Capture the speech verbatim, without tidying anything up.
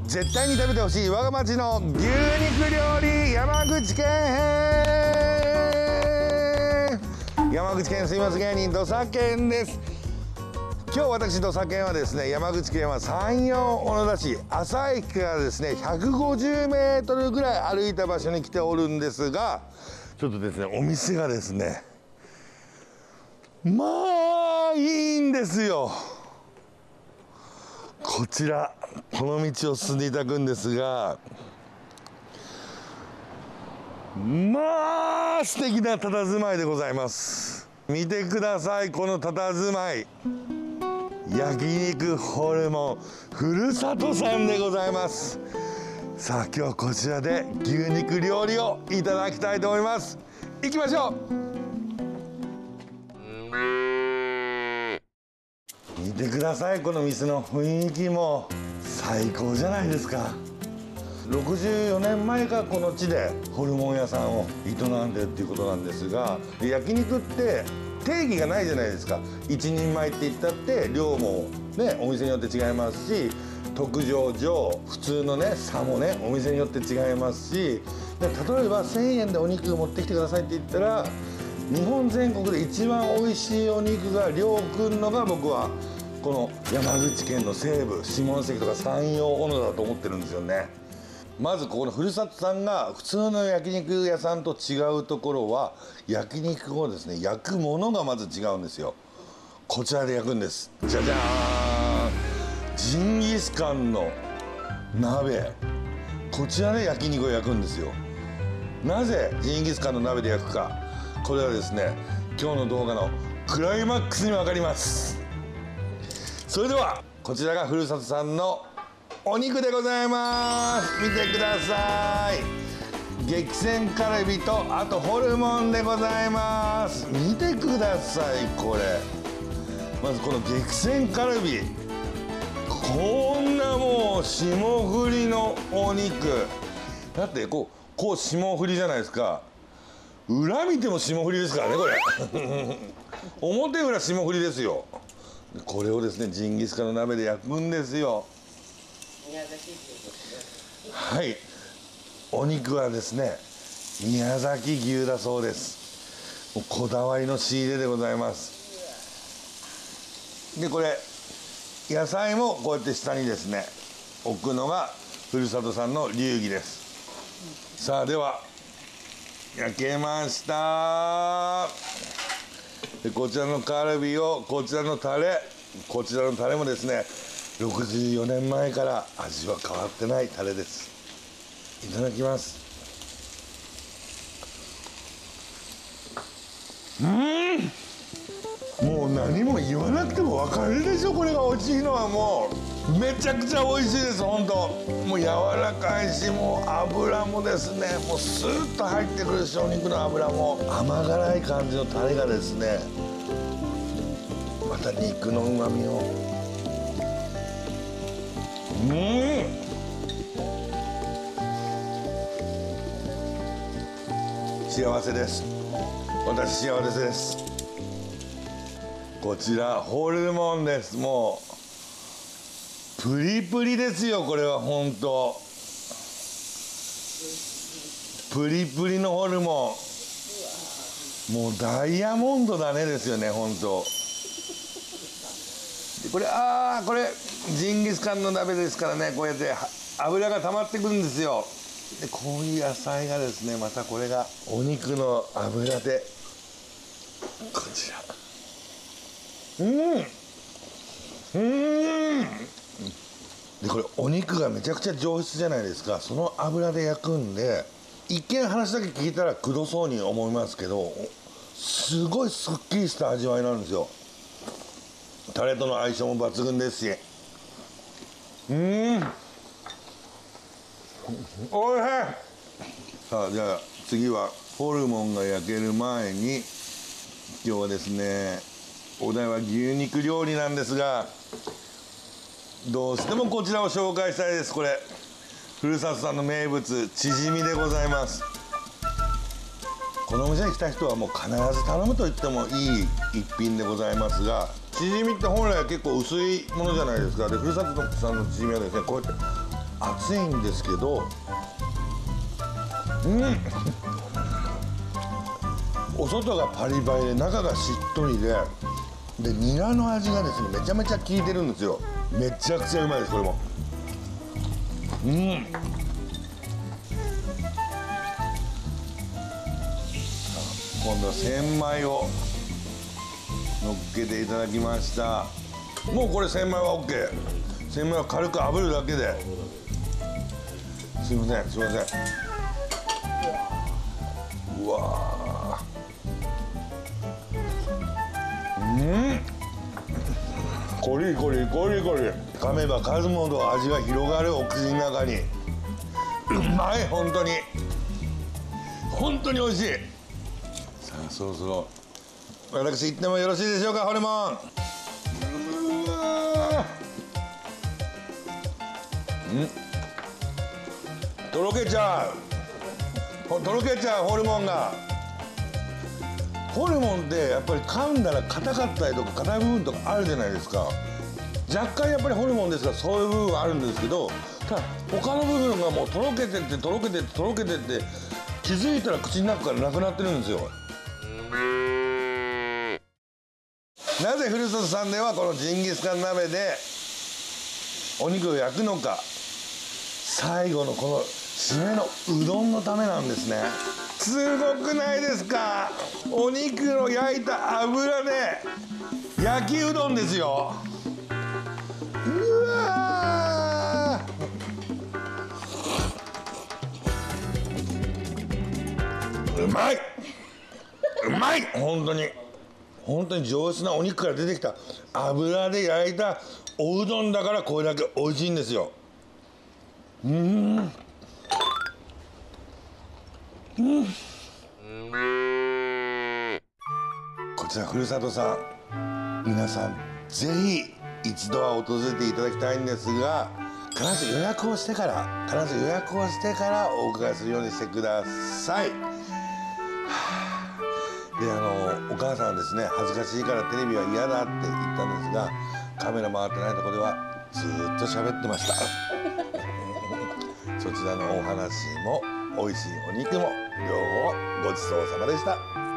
絶対に食べてほしい我が町の牛肉料理山口県編。山口県すいません芸人土佐県です。今日私土佐県はですね、山口県は山陽小野田市朝駅からですねひゃくごじゅうメートルぐらい歩いた場所に来ておるんですが、ちょっとですねお店がですねまあいいんですよ。こちらこの道を進んでいただくんですが、まあ素敵な佇まいでございます。見てください、この佇まい。焼肉ホルモンふるさとさんでございます。さあ今日はこちらで牛肉料理をいただきたいと思います。行きましょう。見てください、この店の雰囲気も最高じゃないですか。ろくじゅうよねんまえからこの地でホルモン屋さんを営んでるっていうことなんですが、焼肉って定義がないじゃないですか。一人前って言ったって量もねお店によって違いますし、特上上普通のね差もねお店によって違いますし、で例えばせんえんでお肉持ってきてくださいって言ったら、日本全国で一番美味しいお肉が量をくんのが僕はこの山口県の西部下関とか山陽小野田だと思ってるんですよね。まずここのふるさとさんが普通の焼肉屋さんと違うところは、焼肉をですね焼くものがまず違うんですよ。こちらで焼くんです。じゃじゃーん、ジンギスカンの鍋、こちらで焼肉を焼くんですよ。なぜジンギスカンの鍋で焼くか、これはですね今日の動画のクライマックスに分かります。それではこちらがふるさとさんのお肉でございます。見てください、激戦カルビとあとホルモンでございます。見てくださいこれ。まずこの激戦カルビ、こんなもう霜降りのお肉だって、こうこう霜降りじゃないですか。裏見ても霜降りですからねこれ表裏霜降りですよ。これをですねジンギスカンの鍋で焼くんですよ。はい、お肉はですね宮崎牛だそうです。もうこだわりの仕入れでございます。でこれ野菜もこうやって下にですね置くのがふるさとさんの流儀です。さあでは焼けました。でこちらのカルビをこちらのタレ、こちらのタレもですねろくじゅうよねんまえから味は変わってないタレです。いただきます。うん、もう何も言わなくても分かるでしょ、これが美味しいのは。もうめちゃくちゃ美味しいです。本当もう柔らかいし、もう油もですねもうスーッと入ってくるし、お肉の油も甘辛い感じのタレがですねまた肉のうまみを、うん、幸せです。私幸せです。こちらホルモンです。もうプリプリですよ。これは本当プリプリのホルモン、もうダイヤモンドだねですよね本当。これああこれジンギスカンの鍋ですからね、こうやって油が溜まってくるんですよ。でこういう野菜がですねまたこれがお肉の油でこちら、うんうんでこれお肉がめちゃくちゃ上質じゃないですか。その油で焼くんで、一見話だけ聞いたらくどそうに思いますけど、すごいすっきりした味わいなんですよ。タレとの相性も抜群ですし、うん、おいしい。さあじゃあ次はホルモンが焼ける前に、今日はですねお題は牛肉料理なんですが、どうしてもこちらを紹介したいです。これふるさとさんの名物チヂミでございます。このお店に来た人はもう必ず頼むと言ってもいい一品でございますが、チヂミって本来は結構薄いものじゃないですか。でふるさとさんのチヂミはですねこうやって熱いんですけど、うんお外がパリパリで中がしっとりで、でニラの味がですねめちゃめちゃ効いてるんですよ。めちゃくちゃうまいですこれも。うん。今度は千枚を乗っけていただきました。もうこれ千枚は OK。千枚は軽く炙るだけで。すいませんすいません。うわー、うんコリコリコリコリ、噛めば噛むほど味が広がるお口の中に。うまい、本当に本当に美味しい。さあそろそろ私行ってもよろしいでしょうか。ホルモン、うわんとろけちゃう、とろけちゃうホルモンが。ホルモンってやっぱり噛んだら硬かったりとか硬い部分とかあるじゃないですか。若干やっぱりホルモンですからそういう部分はあるんですけど、ただ他の部分がもうとろけてってとろけてってとろけてって気づいたら口の中からなくなってるんですよ。なぜふるさとさんではこのジンギスカン鍋でお肉を焼くのか、最後のこの締めのうどんのためなんですね。すごくないですか。お肉を焼いた油で焼きうどんですよ。うわー、うまいうまい、本当に本当に上質なお肉から出てきた油で焼いたおうどんだからこれだけ美味しいんですよ。うん、うん、こちらふるさとさん、皆さんぜひ一度は訪れていただきたいんですが、必ず予約をしてから必ず予約をしてからお伺いするようにしてください。で、あのお母さんはですね、恥ずかしいからテレビは嫌だって言ったんですが、カメラ回ってないところではずっと喋ってましたそちらのお話も美味しいお肉も両方ごちそうさまでした。